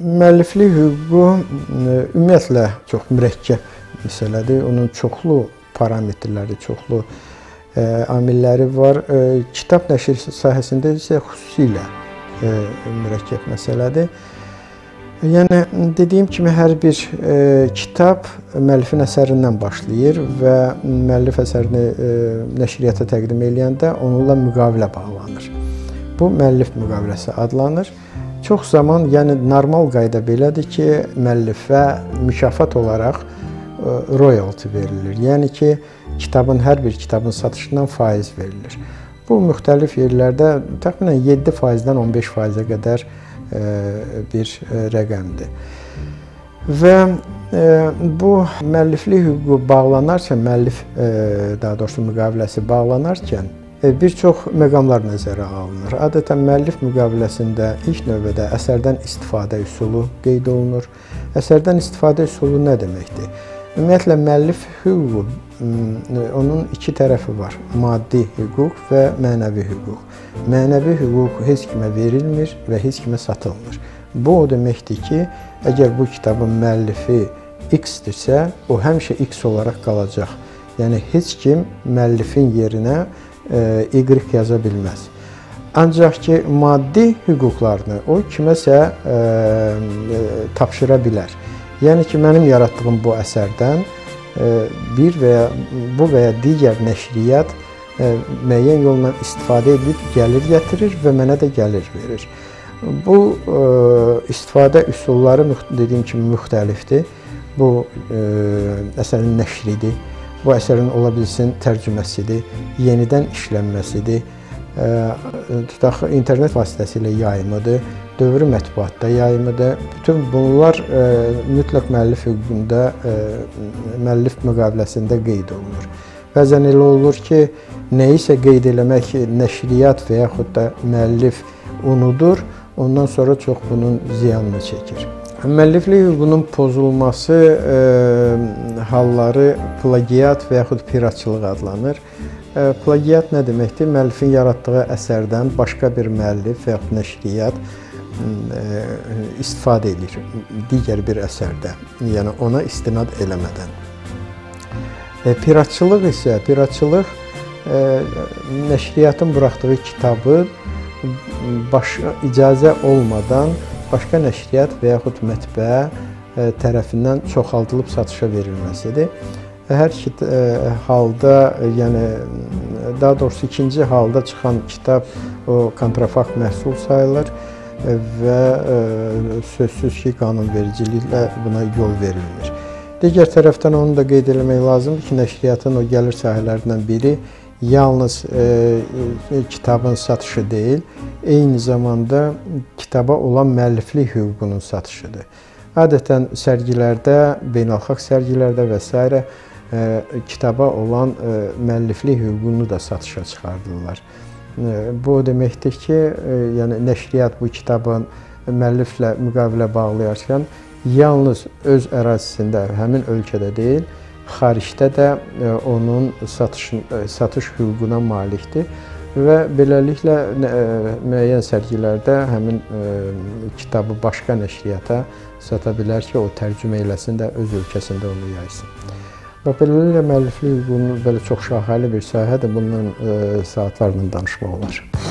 Müəlliflik hüququ ümumiyyətlə çox mürəkkəb məsələdir. Onun çoxlu parametrləri, çoxlu amilləri var. Kitab nəşr sahəsində isə xüsusilə mürəkkəb məsələdir. Yəni, dediyim kimi, hər bir kitab müəllifin əsərindən başlayır və müəllif əsərini nəşriyyata təqdim edəndə onunla müqavilə bağlanır. Bu, müəllif müqaviləsi adlanır. Çox zaman, yəni normal qayda belədir ki, müəllifə mükafat olaraq royalty verilir. Yəni ki, hər bir kitabın satışından faiz verilir. Bu, müxtəlif yerlərdə təxminən 7%-dən 15%-ə qədər bir rəqəmdir. Və bu müəlliflik hüququ bağlanarkən, daha doğrusu müqaviləsi bağlanarkən bir çox məqamlar nəzərə alınır. Adətən müəllif müqaviləsində ilk növbədə əsərdən istifadə üsulu qeyd olunur. Əsərdən istifadə üsulu nə deməkdir? Ümumiyyətlə, müəllif hüququ, onun iki tərəfi var. Maddi hüquq və mənəvi hüquq. Mənəvi hüquq heç kimə verilmir və heç kimə satılmır. Bu, o deməkdir ki, əgər bu kitabın müəllifi X-dirsə, o həmişə X olaraq qalacaq. Yəni, heç kim müəllifin yerinə Y yaza bilməz. Ancaq ki, maddi hüquqlarını o kiməsə tapşıra bilər. Yəni ki, mənim yaratdığım bu əsərdən bu və ya digər nəşriyyat müəyyən yolla istifadə edib gəlir gətirir və mənə də gəlir verir. Bu, istifadə üsulları, dediyim kimi, müxtəlifdir. Bu, əsərin nəşridir. Bu, əsərin ola bilsin tərcüməsidir, yenidən işlənməsidir, tutaq, internet vasitəsilə yayımıdır, dövrü mətbuatda yayımıdır. Bütün bunlar mütləq müəllif hüququnda, müəllif müqaviləsində qeyd olunur. Bəzən elə olur ki, nəyisə qeyd eləmək nəşriyyat və yaxud da müəllif unudur, ondan sonra çox bunun ziyanını çəkir. Müəlliflik hüququnun pozulması halları plagiat və yaxud piratçılıq adlanır. Plagiat nə deməkdir? Müəllifin yaratdığı əsərdən başqa bir müəllif və yaxud nəşriyyat istifadə edir digər bir əsərdə, yəni ona istinad eləmədən. Piratçılıq isə, nəşriyyatın buraxdığı kitabı icazə olmadan başqa nəşriyyat və yaxud mətbəə tərəfindən çoxaldılıb satışa verilməsidir. Hər iki halda, yəni daha doğrusu ikinci halda çıxan kitab o kontrafakt məhsul sayılır və sözsüz ki, qanunvericiliklə buna yol verilmir. Digər tərəfdən onu da qeyd etmək lazımdır ki, nəşriyyatın o gəlir sahələrindən biri yalnız kitabın satışı deyil, eyni zamanda kitaba olan müəlliflik hüququnun satışıdır. Adətən sərgilərdə, beynəlxalq sərgilərdə və s. Kitaba olan müəlliflik hüququnu da satışa çıxardırlar. Bu o deməkdir ki, yəni nəşriyyat bu kitabın müəlliflə müqavilə bağlayarkən yalnız öz ərazisində, həmin ölkədə deyil, xaricdə də onun satış hüququna malikdir və beləliklə müəyyən sərgilərdə həmin kitabı başqa nəşriyyata sata bilər ki, o tərcümə eləsin də öz ölkəsində onu yaysın. Və beləliklə müəlliflik hüququnun belə çox şaxəli bir sahədir, bundan saatlarla danışmaq olar.